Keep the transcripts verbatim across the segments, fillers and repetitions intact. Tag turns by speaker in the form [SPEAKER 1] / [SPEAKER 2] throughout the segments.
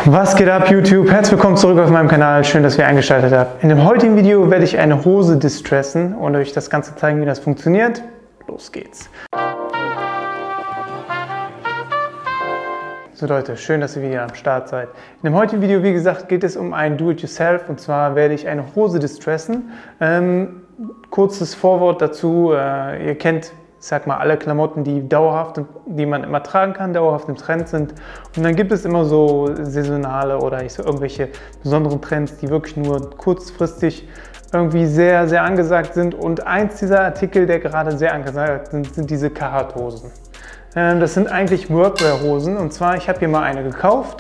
[SPEAKER 1] Was geht ab YouTube? Herzlich willkommen zurück auf meinem Kanal. Schön, dass ihr eingeschaltet habt. In dem heutigen Video werde ich eine Hose distressen und euch das Ganze zeigen, wie das funktioniert. Los geht's. So Leute, schön, dass ihr wieder am Start seid. In dem heutigen Video, wie gesagt, geht es um ein Do-it-yourself und zwar werde ich eine Hose distressen. Ähm, kurzes Vorwort dazu, äh, ihr kennt, ich sag mal, alle Klamotten, die dauerhaft, die man immer tragen kann, dauerhaft im Trend sind. Und dann gibt es immer so saisonale oder ich so irgendwelche besonderen Trends, die wirklich nur kurzfristig irgendwie sehr, sehr angesagt sind. Und eins dieser Artikel, der gerade sehr angesagt sind, sind diese Carhartt-Hosen. Das sind eigentlich Workwear-Hosen und zwar, ich habe hier mal eine gekauft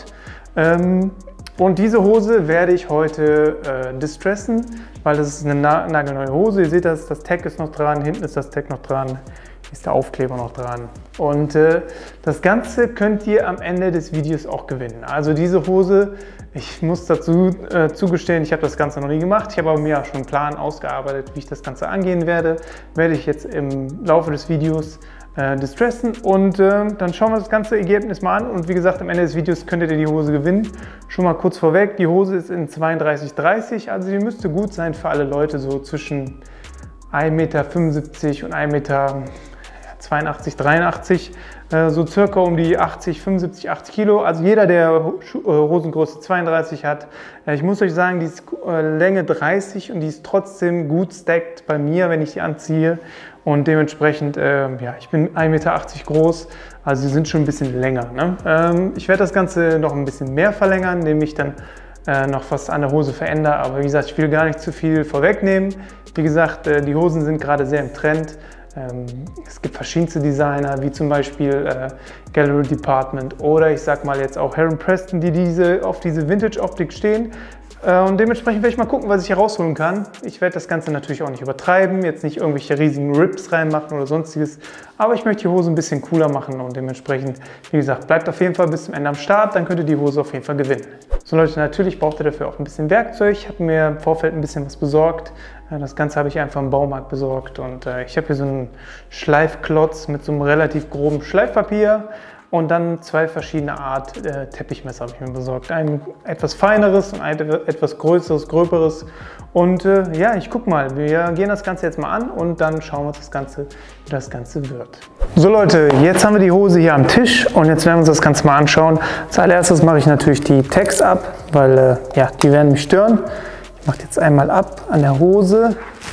[SPEAKER 1] und diese Hose werde ich heute äh, distressen, weil das ist eine nagelneue Hose. Ihr seht, das, das Tag ist noch dran, hinten ist das Tag noch dran, hier ist der Aufkleber noch dran. Und äh, das Ganze könnt ihr am Ende des Videos auch gewinnen. Also diese Hose, ich muss dazu äh, zugestehen, ich habe das Ganze noch nie gemacht. Ich habe aber mir ja schon einen Plan ausgearbeitet, wie ich das Ganze angehen werde. Werde ich jetzt im Laufe des Videos distressen und äh, dann schauen wir das ganze Ergebnis mal an und wie gesagt, am Ende des Videos könntet ihr die Hose gewinnen. Schon mal kurz vorweg, die Hose ist in zweiunddreißig dreißig, also die müsste gut sein für alle Leute so zwischen ein Meter fünfundsiebzig und ein Meter zweiundachtzig, dreiundachtzig, äh, so circa um die achtzig, fünfundsiebzig, achtzig Kilo. Also jeder, der Hosengröße zweiunddreißig hat, äh, ich muss euch sagen, die ist äh, Länge dreißig und die ist trotzdem gut stacked bei mir, wenn ich die anziehe. Und dementsprechend, äh, ja, ich bin ein Meter achtzig groß, also sie sind schon ein bisschen länger. Ne? Ähm, ich werde das Ganze noch ein bisschen mehr verlängern, indem ich dann äh, noch was an der Hose verändere. Aber wie gesagt, ich will gar nicht zu viel vorwegnehmen. Wie gesagt, äh, die Hosen sind gerade sehr im Trend. Ähm, es gibt verschiedenste Designer, wie zum Beispiel äh, Gallery Department oder ich sag mal jetzt auch Heron Preston, die diese, auf diese Vintage-Optik stehen. Und dementsprechend werde ich mal gucken, was ich hier rausholen kann. Ich werde das Ganze natürlich auch nicht übertreiben, jetzt nicht irgendwelche riesigen Rips reinmachen oder sonstiges. Aber ich möchte die Hose ein bisschen cooler machen und dementsprechend, wie gesagt, bleibt auf jeden Fall bis zum Ende am Start, dann könnt ihr die Hose auf jeden Fall gewinnen. So Leute, natürlich braucht ihr dafür auch ein bisschen Werkzeug. Ich habe mir im Vorfeld ein bisschen was besorgt. Das Ganze habe ich einfach im Baumarkt besorgt und ich habe hier so einen Schleifklotz mit so einem relativ groben Schleifpapier. Und dann zwei verschiedene Art äh, Teppichmesser habe ich mir besorgt. Ein etwas feineres und ein etwas größeres, gröberes. Und äh, ja, ich guck mal, wir gehen das Ganze jetzt mal an und dann schauen wir uns das Ganze, wie das Ganze wird. So Leute, jetzt haben wir die Hose hier am Tisch und jetzt werden wir uns das Ganze mal anschauen. Als allererstes mache ich natürlich die Tags ab, weil äh, ja, die werden mich stören. Ich mache jetzt einmal ab an der Hose.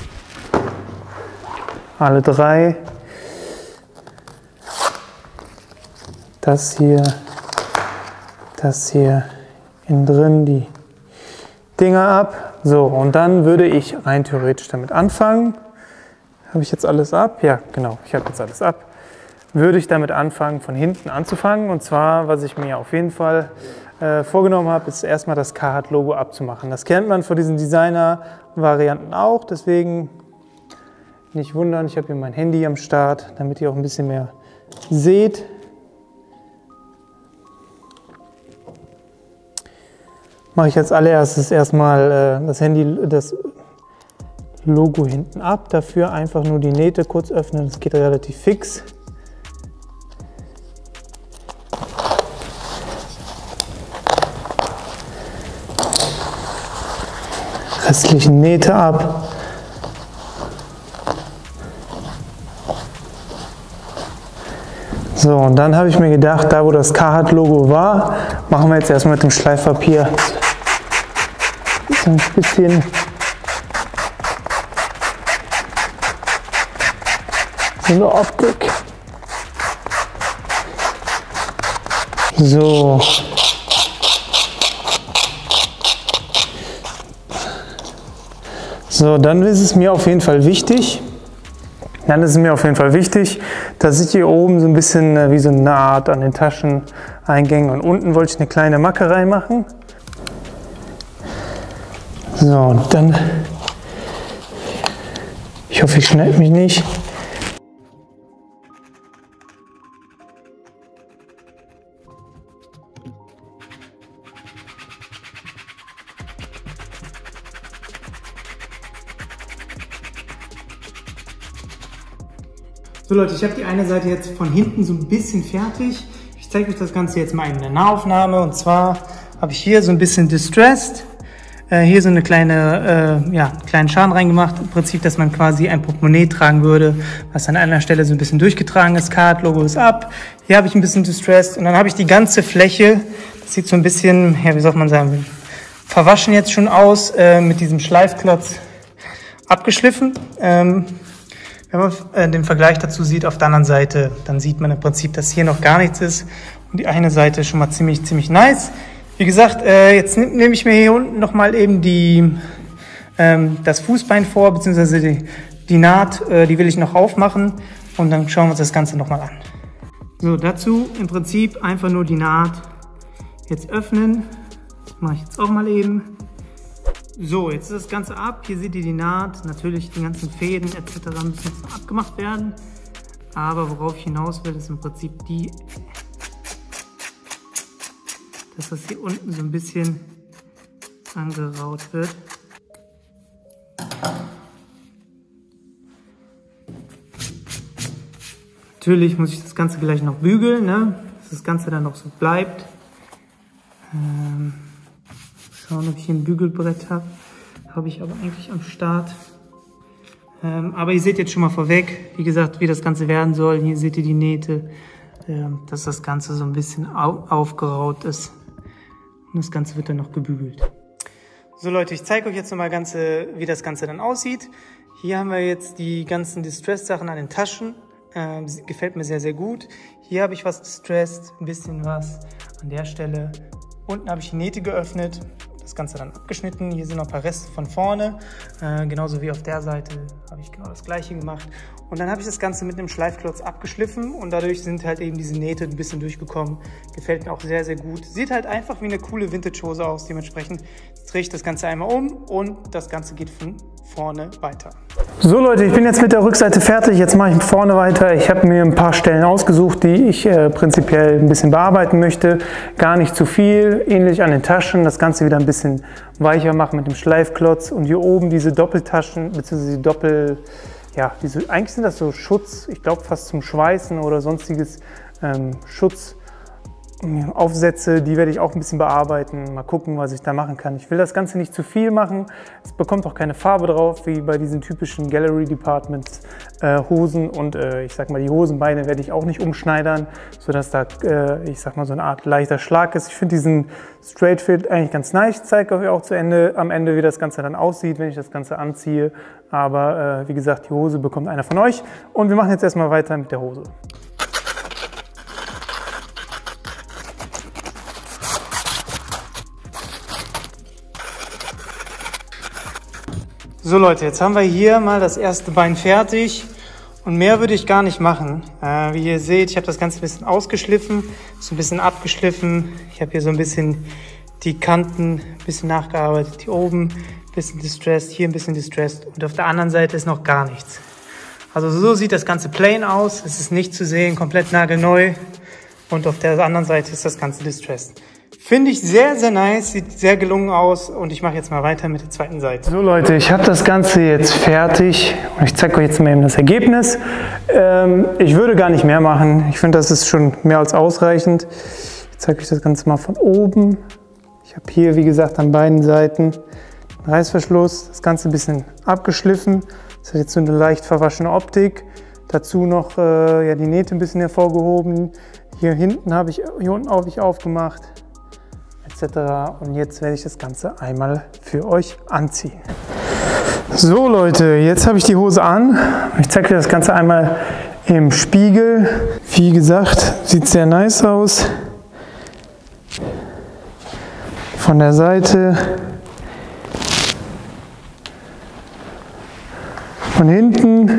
[SPEAKER 1] Alle drei. Das hier, das hier innen drin, die Dinger ab. So, und dann würde ich rein theoretisch damit anfangen. Habe ich jetzt alles ab? Ja, genau, ich habe jetzt alles ab. Würde ich damit anfangen, von hinten anzufangen. Und zwar, was ich mir auf jeden Fall äh, vorgenommen habe, ist erstmal das Carhartt-Logo abzumachen. Das kennt man von diesen Designer-Varianten auch. Deswegen nicht wundern, ich habe hier mein Handy am Start, damit ihr auch ein bisschen mehr seht. Mache ich als allererstes erstmal äh, das Handy, das Logo hinten ab. Dafür einfach nur die Nähte kurz öffnen, das geht relativ fix. Restlichen Nähte ab. So, und dann habe ich mir gedacht, da wo das Carhartt-Logo war, machen wir jetzt erstmal mit dem Schleifpapier so ein bisschen so eine Optik. So. So, dann ist es mir auf jeden Fall wichtig, Dann ist es mir auf jeden Fall wichtig, dass ich hier oben so ein bisschen wie so eine Naht an den Tascheneingängen und unten wollte ich eine kleine Macke reinmachen. So, und dann, ich hoffe, ich schneide mich nicht. So Leute, ich habe die eine Seite jetzt von hinten so ein bisschen fertig. Ich zeige euch das Ganze jetzt mal in der Nahaufnahme. Und zwar habe ich hier so ein bisschen distressed. Äh, hier so eine kleine, äh, ja, kleinen Schaden reingemacht. Im Prinzip, dass man quasi ein Portemonnaie tragen würde, was an einer Stelle so ein bisschen durchgetragen ist. Card-Logo ist ab. Hier habe ich ein bisschen distressed. Und dann habe ich die ganze Fläche, das sieht so ein bisschen, ja, wie soll man sagen, verwaschen jetzt schon aus, äh, mit diesem Schleifklotz abgeschliffen. Ähm, wenn man äh, den Vergleich dazu sieht auf der anderen Seite, dann sieht man im Prinzip, dass hier noch gar nichts ist. Und die eine Seite ist schon mal ziemlich, ziemlich nice. Wie gesagt, äh, jetzt nehme nehm ich mir hier unten nochmal eben die, ähm, das Fußbein vor, beziehungsweise die, die Naht, äh, die will ich noch aufmachen und dann schauen wir uns das Ganze nochmal an. So, dazu im Prinzip einfach nur die Naht jetzt öffnen. Das mache ich jetzt auch mal eben. So, jetzt ist das Ganze ab. Hier seht ihr die Naht. Natürlich die ganzen Fäden et cetera müssen jetzt noch abgemacht werden. Aber worauf ich hinaus will, ist im Prinzip die, dass das hier unten so ein bisschen angeraut wird. Natürlich muss ich das Ganze gleich noch bügeln, ne? Dass das Ganze dann noch so bleibt. Ähm, schauen, ob ich hier ein Bügelbrett habe. Habe ich aber eigentlich am Start. Ähm, aber ihr seht jetzt schon mal vorweg, wie gesagt, wie das Ganze werden soll. Hier seht ihr die Nähte, ähm, dass das Ganze so ein bisschen au aufgeraut ist. Und das Ganze wird dann noch gebügelt. So Leute, ich zeige euch jetzt nochmal, ganze, wie das Ganze dann aussieht. Hier haben wir jetzt die ganzen Distress-Sachen an den Taschen. Ähm, gefällt mir sehr, sehr gut. Hier habe ich was distressed, ein bisschen was an der Stelle. Unten habe ich die Nähte geöffnet, das Ganze dann abgeschnitten. Hier sind noch ein paar Reste von vorne. Äh, genauso wie auf der Seite habe ich genau das gleiche gemacht. Und dann habe ich das Ganze mit einem Schleifklotz abgeschliffen und dadurch sind halt eben diese Nähte ein bisschen durchgekommen. Gefällt mir auch sehr, sehr gut. Sieht halt einfach wie eine coole Vintage-Hose aus. Dementsprechend drehe ich das Ganze einmal um und das Ganze geht von vorne weiter. So Leute, ich bin jetzt mit der Rückseite fertig. Jetzt mache ich vorne weiter. Ich habe mir ein paar Stellen ausgesucht, die ich äh, prinzipiell ein bisschen bearbeiten möchte. Gar nicht zu viel, ähnlich an den Taschen. Das Ganze wieder ein bisschen weicher machen mit dem Schleifklotz. Und hier oben diese Doppeltaschen, beziehungsweise die Doppel... Ja, diese, eigentlich sind das so Schutz, ich glaube fast zum Schweißen oder sonstiges ähm, Schutz. Aufsätze, die werde ich auch ein bisschen bearbeiten, mal gucken, was ich da machen kann. Ich will das Ganze nicht zu viel machen, es bekommt auch keine Farbe drauf, wie bei diesen typischen Gallery Departments äh, Hosen und äh, ich sag mal, die Hosenbeine werde ich auch nicht umschneidern, sodass da, äh, ich sag mal, so eine Art leichter Schlag ist. Ich finde diesen Straight Fit eigentlich ganz nice, ich zeige euch auch zu Ende, am Ende, wie das Ganze dann aussieht, wenn ich das Ganze anziehe. Aber äh, wie gesagt, die Hose bekommt einer von euch und wir machen jetzt erstmal weiter mit der Hose. So Leute, jetzt haben wir hier mal das erste Bein fertig und mehr würde ich gar nicht machen. Äh, wie ihr seht, ich habe das Ganze ein bisschen ausgeschliffen, so ein bisschen abgeschliffen. Ich habe hier so ein bisschen die Kanten ein bisschen nachgearbeitet, hier oben ein bisschen distressed, hier ein bisschen distressed und auf der anderen Seite ist noch gar nichts. Also so sieht das Ganze plain aus, es ist nicht zu sehen, komplett nagelneu und auf der anderen Seite ist das Ganze distressed. Finde ich sehr, sehr nice, sieht sehr gelungen aus und ich mache jetzt mal weiter mit der zweiten Seite. So Leute, ich habe das Ganze jetzt fertig und ich zeige euch jetzt mal eben das Ergebnis. Ähm, ich würde gar nicht mehr machen, ich finde, das ist schon mehr als ausreichend. Ich zeige euch das Ganze mal von oben. Ich habe hier, wie gesagt, an beiden Seiten einen Reißverschluss, das Ganze ein bisschen abgeschliffen. Das hat jetzt so eine leicht verwaschene Optik. Dazu noch äh, ja, die Nähte ein bisschen hervorgehoben. Hier hinten habe ich, hier unten habe ich aufgemacht. Und jetzt werde ich das Ganze einmal für euch anziehen. So Leute, jetzt habe ich die Hose an. Ich zeige euch das Ganze einmal im Spiegel. Wie gesagt, sieht sehr nice aus. Von der Seite. Von hinten.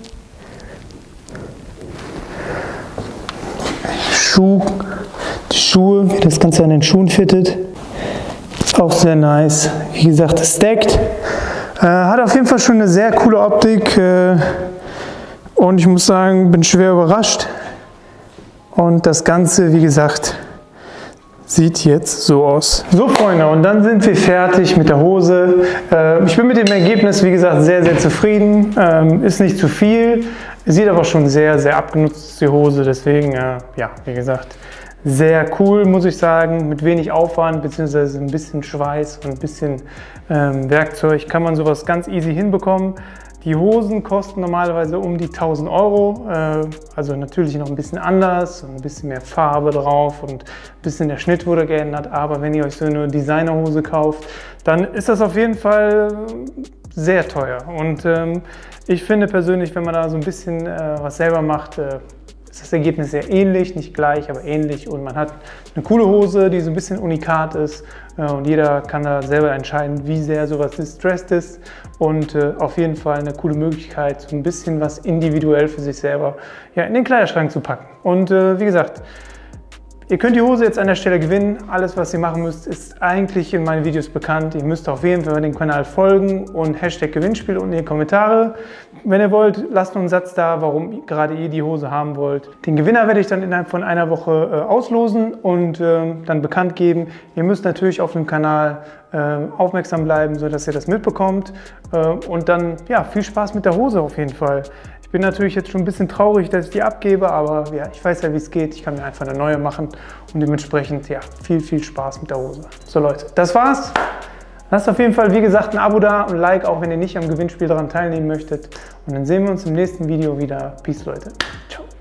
[SPEAKER 1] Schuh. Die Schuhe, wie das Ganze an den Schuhen fittet, ist auch sehr nice. Wie gesagt, es stackt. Äh, hat auf jeden Fall schon eine sehr coole Optik äh, und ich muss sagen, bin schwer überrascht. Und das Ganze, wie gesagt, sieht jetzt so aus. So Freunde, und dann sind wir fertig mit der Hose. Äh, ich bin mit dem Ergebnis, wie gesagt, sehr, sehr zufrieden. Ähm, ist nicht zu viel, sieht aber schon sehr, sehr abgenutzt, die Hose. Deswegen, äh, ja, wie gesagt, sehr cool, muss ich sagen, mit wenig Aufwand bzw. ein bisschen Schweiß und ein bisschen ähm, Werkzeug kann man sowas ganz easy hinbekommen. Die Hosen kosten normalerweise um die tausend Euro, äh, also natürlich noch ein bisschen anders, ein bisschen mehr Farbe drauf und ein bisschen der Schnitt wurde geändert, aber wenn ihr euch so eine Designerhose kauft, dann ist das auf jeden Fall sehr teuer. Und ähm, ich finde persönlich, wenn man da so ein bisschen äh, was selber macht, äh, ist das Ergebnis sehr ähnlich, nicht gleich, aber ähnlich, und man hat eine coole Hose, die so ein bisschen unikat ist, äh, und jeder kann da selber entscheiden, wie sehr sowas distressed ist, und äh, auf jeden Fall eine coole Möglichkeit, so ein bisschen was individuell für sich selber, ja, in den Kleiderschrank zu packen. Und äh, wie gesagt, ihr könnt die Hose jetzt an der Stelle gewinnen. Alles, was ihr machen müsst, ist eigentlich in meinen Videos bekannt. Ihr müsst auf jeden Fall dem Kanal folgen und Hashtag Gewinnspiel unten in die Kommentare. Wenn ihr wollt, lasst einen Satz da, warum gerade ihr die Hose haben wollt. Den Gewinner werde ich dann innerhalb von einer Woche äh, auslosen und äh, dann bekannt geben. Ihr müsst natürlich auf dem Kanal äh, aufmerksam bleiben, sodass ihr das mitbekommt. Äh, und dann, ja, viel Spaß mit der Hose auf jeden Fall. Ich bin natürlich jetzt schon ein bisschen traurig, dass ich die abgebe, aber ja, ich weiß ja, wie es geht. Ich kann mir einfach eine neue machen und dementsprechend, ja, viel, viel Spaß mit der Hose. So Leute, das war's. Lasst auf jeden Fall, wie gesagt, ein Abo da und ein Like, auch wenn ihr nicht am Gewinnspiel daran teilnehmen möchtet. Und dann sehen wir uns im nächsten Video wieder. Peace, Leute. Ciao.